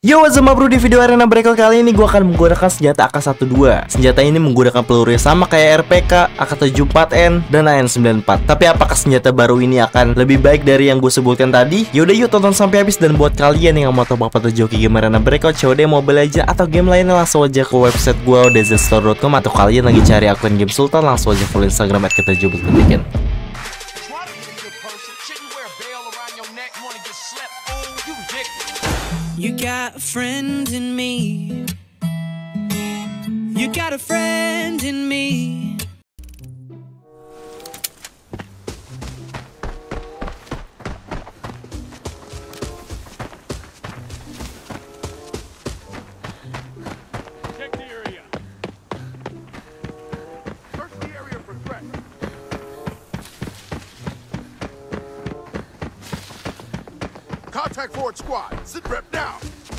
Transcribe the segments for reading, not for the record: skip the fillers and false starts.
Yo, what's up bro, di video arena breakout kali ini gue akan menggunakan senjata AK-12. Senjata ini menggunakan peluru yang sama kayak RPK, AK-74N, dan AN-94. Tapi apakah senjata baru ini akan lebih baik dari yang gue sebutkan tadi? Yaudah yuk tonton sampai habis, dan buat kalian yang mau tahu apa joki game arena breakout, COD, Mobile Legends, atau game lainnya, langsung aja ke website gue dzstore.com. Atau kalian lagi cari akun game Sultan, langsung aja follow Instagram @kita-jubel-ketikin. You got a friend in me. You got a friend in me. Check the area. Search the area for threats. Contact forward squad. Sit rep now.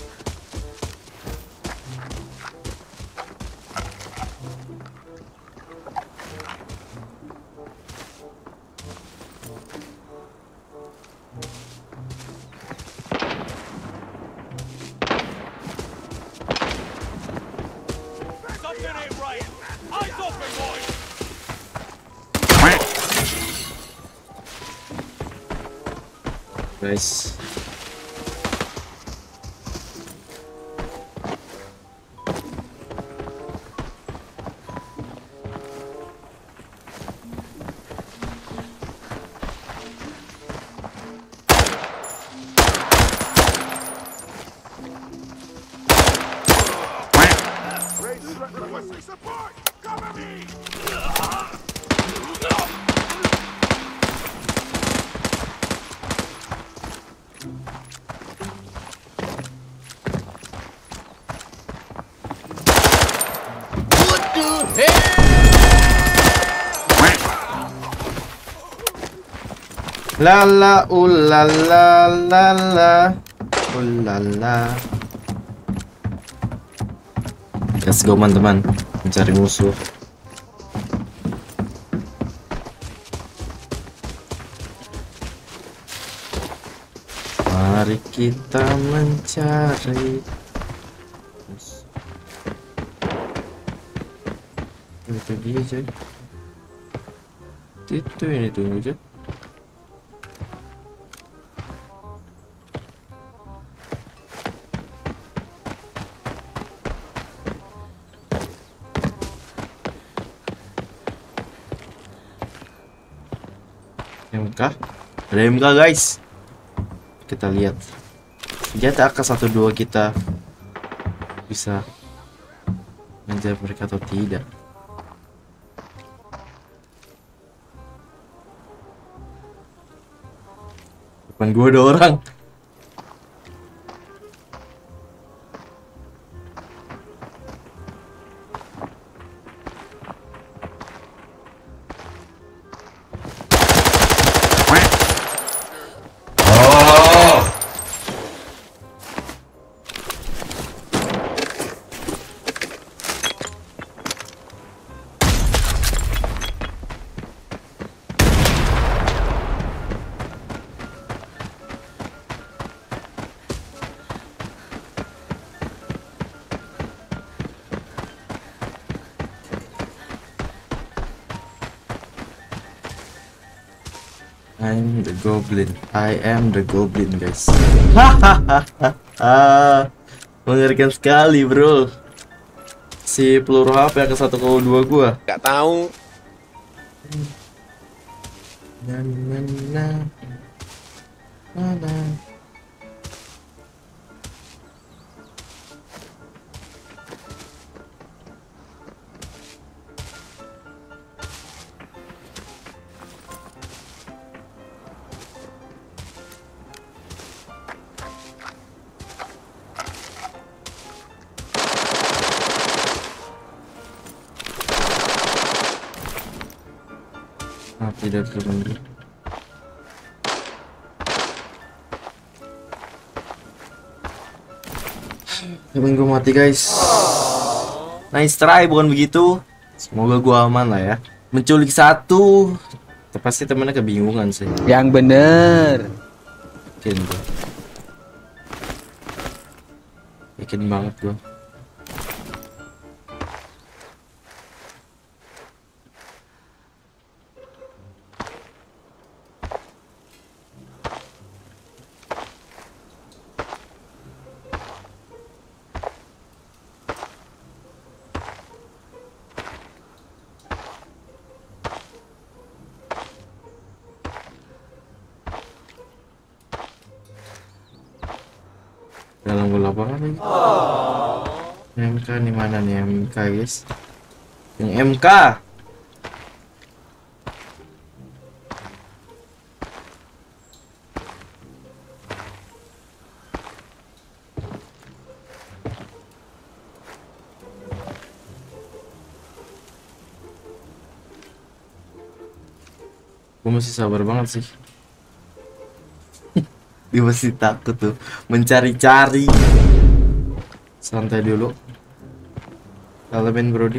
Something ain't right. Eyes open, boys. Guys, Requesting support. Cover me. lala ulala lala ulala. Let's go teman-teman, mencari musuh. Mari kita mencari musuh. Itu dia coy. Itu ini tunggu coy. MK, ada MK guys. Kita lihat senjata AK-12 kita bisa mengejar mereka atau tidak. Depan gua ada orang. I'm the goblin. I am the goblin, guys. Hahaha. Mengerikan sekali, bro. Si peluru HP yang ke-1,2 gua. Gak tahu. Na. Tidak teman. Temen gue mati guys. Nice try, bukan begitu? Semoga gue aman lah ya. Menculik satu, pasti temennya kebingungan sih. Yang bener. Mungkin tuh. Yakin banget gua. Dalam lapangan lagi. MK nih, mana nih MK guys? Yang MK. Gue masih sabar banget sih. Dia masih takut tuh mencari-cari. Santai dulu. Elemen Brody.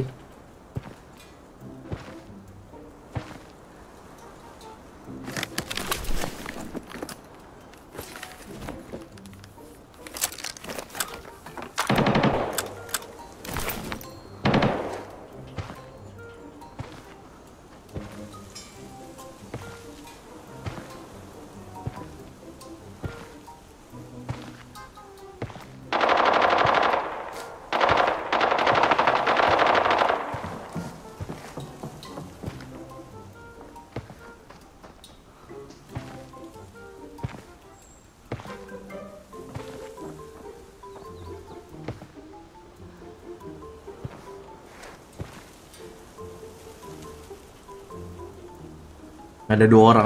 Ada 2 orang.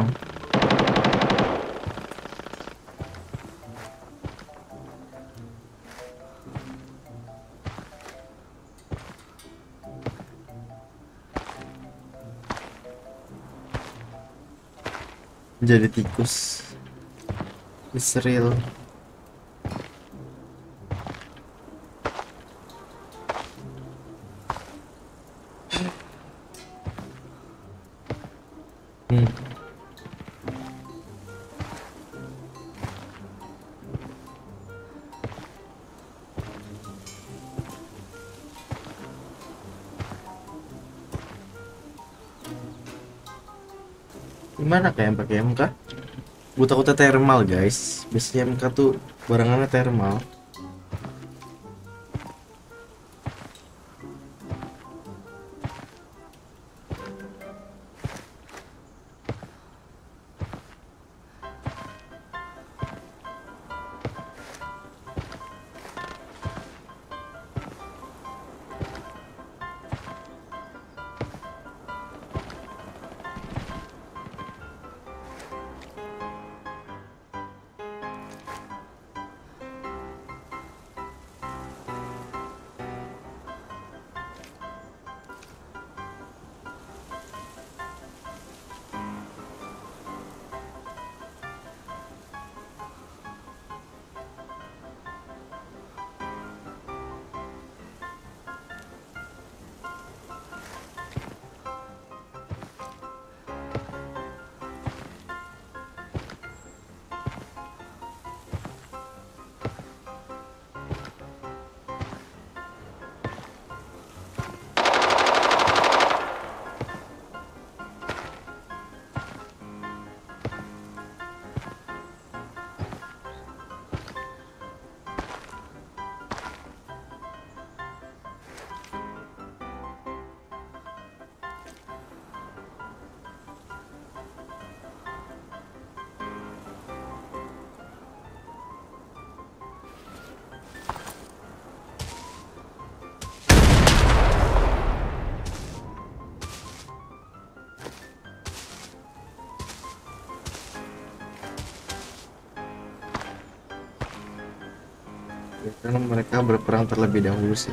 Jadi tikus. Israel. Gimana kayak yang pakai MK? Gue takutnya thermal guys. Biasanya MK tuh barangannya thermal. Karena mereka berperang terlebih dahulu sih.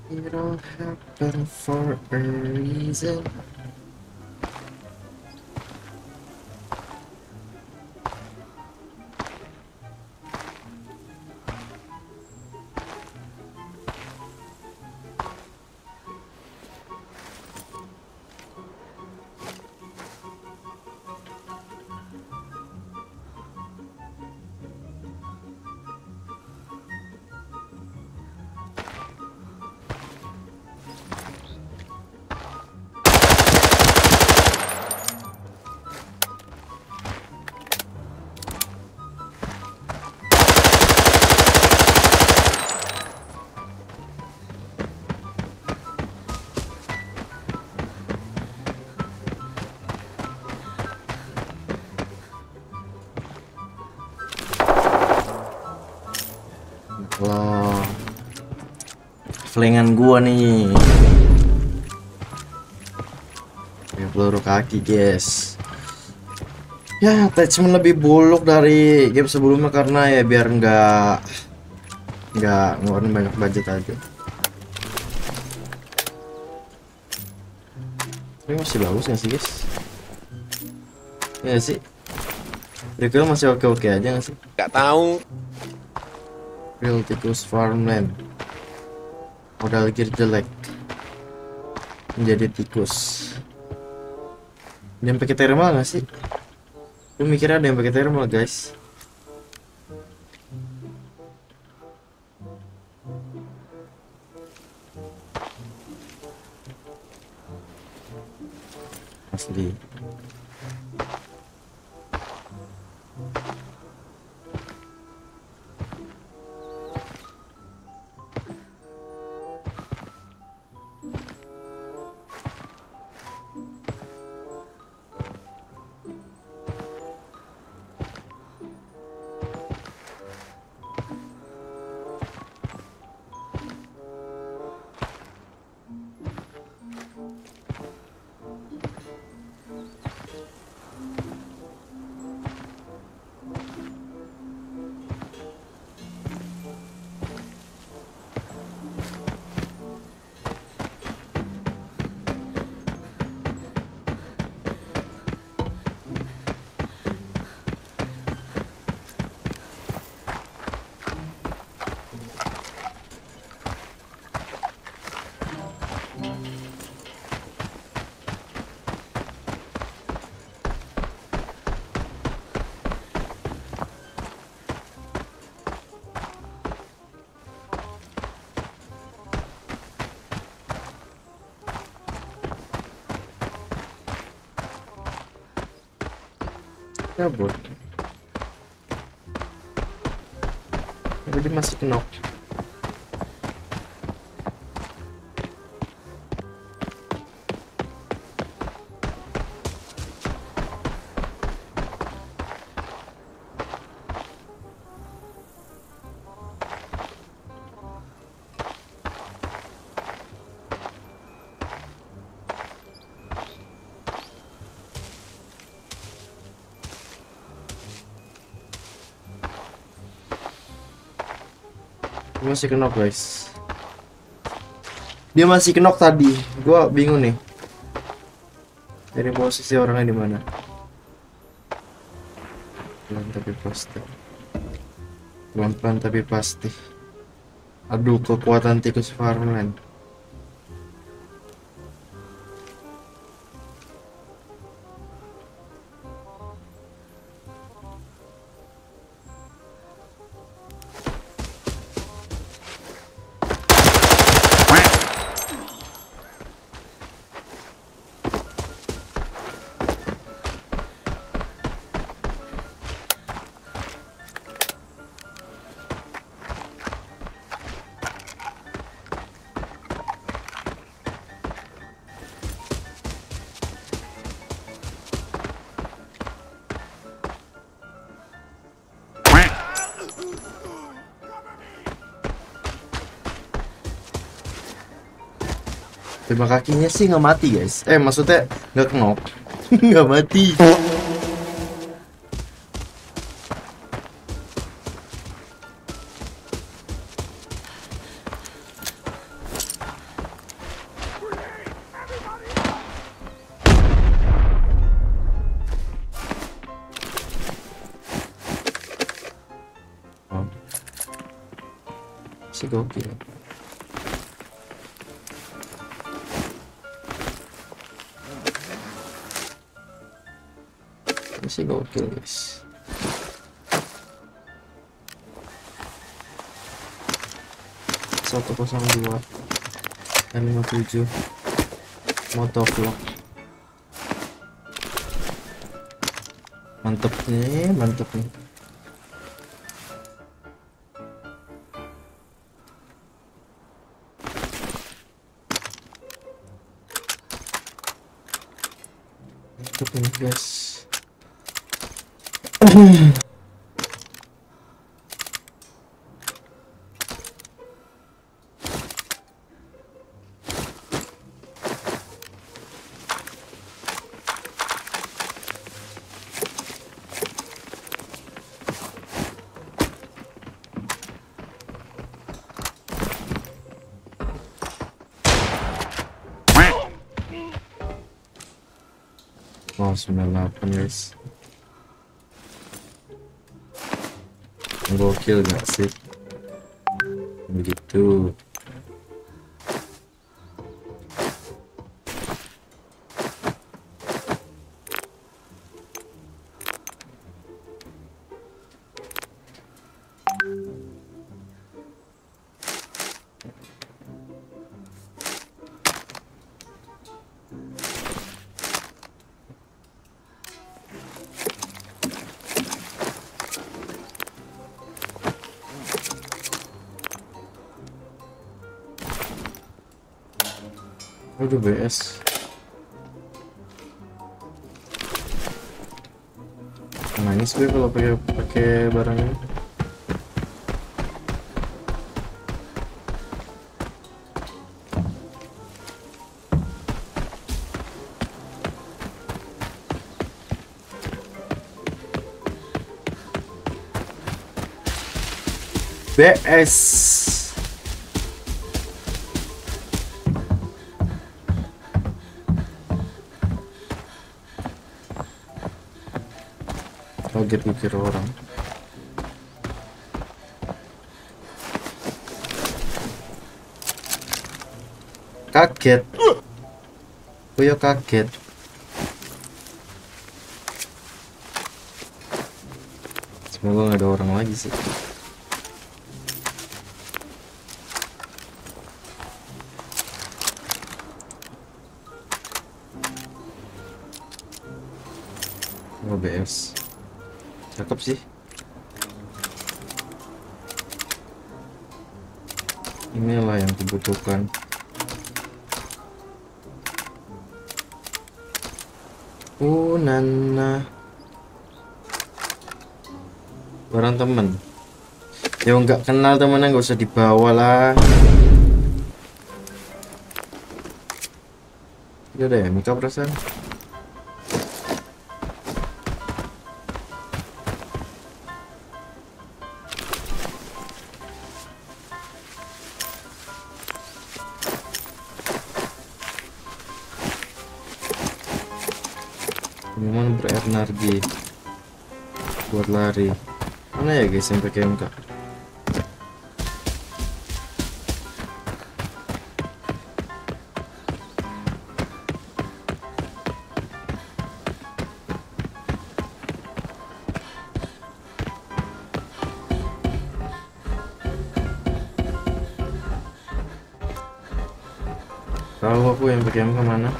It all happened for a reason. Wah, flankan gua nih. Ya, peluru kaki guys. Ya, attachment lebih buluk dari game sebelumnya karena ya biar nggak ngeluarin banyak budget aja. Ini masih bagus nggak sih guys? Ya sih. Recoil masih oke-oke aja nggak sih? Gak tahu. Real tikus farmland. Modal gear jelek. Menjadi tikus. Dia pakai thermal nggak sih? Lu mikir ada yang pakai thermal guys? Asli. Kabur. Tapi dia masih knock. Dia masih knock guys. Dia masih knock tadi. Gua bingung nih. Dari posisi orangnya di mana? Pelan tapi pasti. Pelan-pelan tapi pasti. Aduh, kekuatan tikus farmland. Terima kakinya sih nggak mati guys. Maksudnya nggak knock, nggak mati. sih gokil. Ini sih gokil guys. Satu 102 M57 motovlog. Mantep nih, mantep nih. Mantep nih guys. Wow, 98 guys. Gokil gak sih? Begitu. Udah BS. Nangis gue kalau pakai barang ini. BS. Kaget pikir orang. Kaget. Gue kaget. Semoga nggak ada orang lagi sih. OBS cakep sih. Inilah yang dibutuhkan. Nana barang temen ya, nggak kenal temennya nggak usah dibawa lah. Ya deh, Mika perasaan. Memang berenergi buat lari. Mana ya guys yang pakai MK? Tahu aku yang pakai MK mana?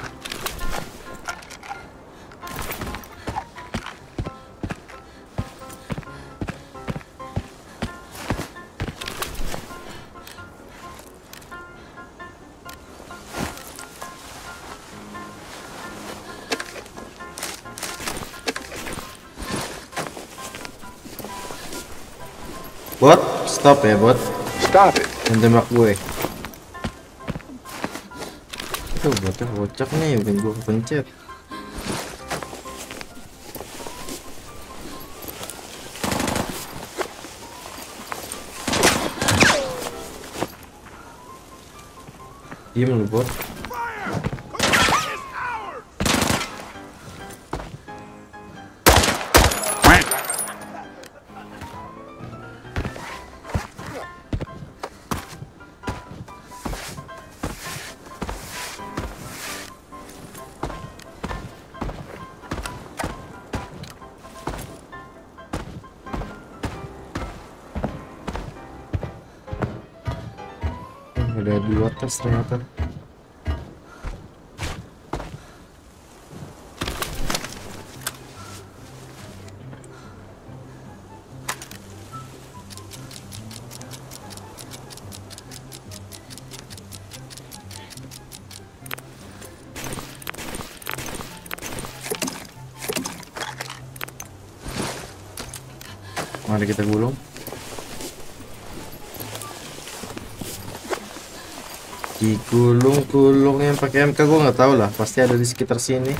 Bot, stop ya bot. Stop it. Jangan tembak gue. Tuh botnya kocak nih, bikin gue kepencet. Diem lu bot. Ada 2 tas ternyata. Mari kita gulung. Digulung-gulung yang pakai MK gue nggak tahu lah, pasti ada di sekitar sini.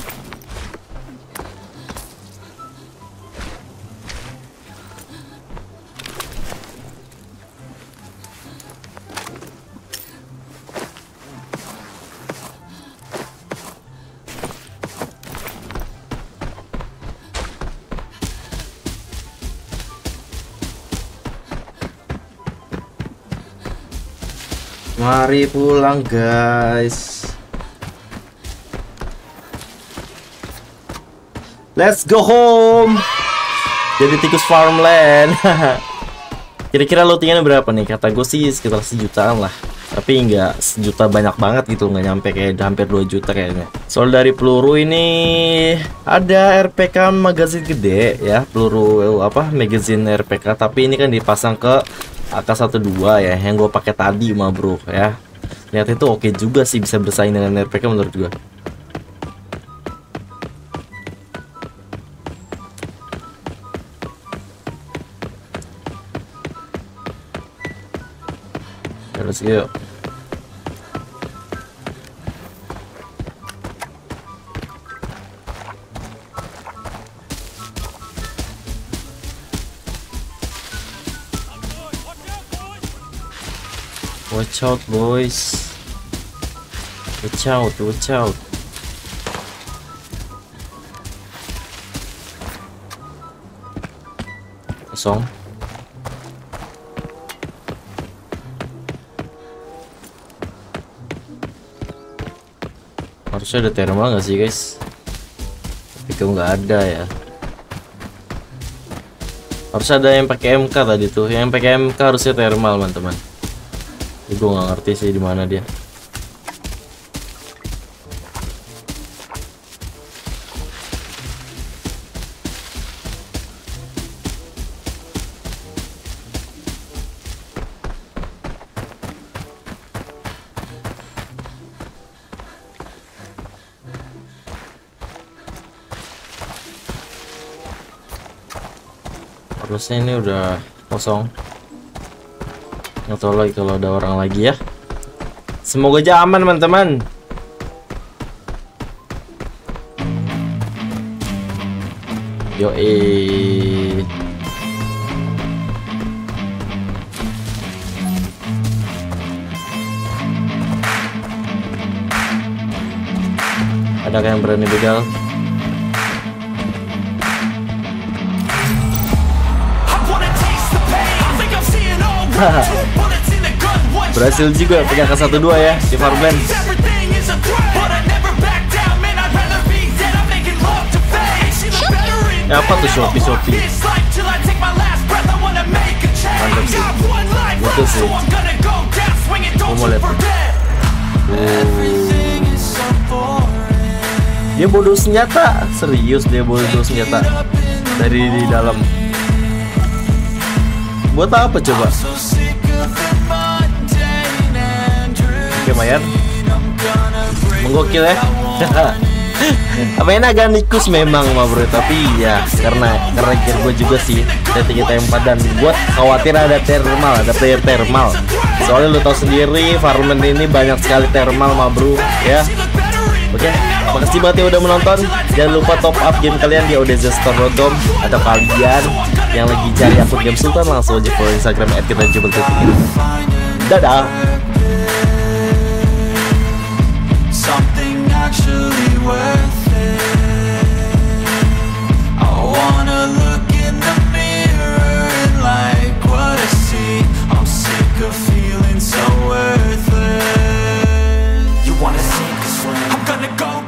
Mari pulang guys. Let's go home. Jadi tikus farmland. Kira-kira loatingannya berapa nih? Kata gue sih sekitar 1 jutaan lah. Tapi nggak 1 juta banyak banget gitu, nggak nyampe, kayak hampir 2 juta kayaknya. Soal dari peluru ini ada RPK magazin gede ya, peluru apa magazin RPK, tapi ini kan dipasang ke AK-12 ya, yang gue pakai tadi mah bro ya. Lihat itu oke juga sih, bisa bersaing dengan RPK menurut gue. Let's go. Watch out boys. Watch out, watch out. Kosong. Harusnya ada thermal nggak sih guys? Tapi kok nggak ada ya. Harus ada yang pakai MK tadi tuh. Yang pakai MK harusnya thermal teman-teman. Gue nggak ngerti sih di mana dia. Harusnya ini udah kosong. Nggak tahu lagi kalau ada orang lagi ya. Semoga aja aman teman-teman. Yoi. Ada yang berani begal? Berhasil juga punya AK-12 ya di farmland. Ya, apa tuh Shopee? Mantap sih. Betul sih. Gue mau lihat. Dia bodoh senjata. Serius dia bodoh senjata. Dari di dalam. Buat apa coba? Oke Mayan, menggokil ya. Main agak nikus memang mah bro, tapi ya karena gear gue juga sih T3T4 dan gue khawatir ada thermal, ada player thermal. Soalnya lu tahu sendiri farmland ini banyak sekali thermal mah bro ya. Oke, makasih banget ya udah menonton. Jangan lupa top up game kalian di odzstore.com. Atau kalian yang lagi cari akun Game Sultan langsung aja follow Instagram @kitajubel.com. Dadah. Something actually worth it. I wanna look in the mirror and like what I see. I'm sick of feeling so worthless. You wanna sink or swim? I'm gonna go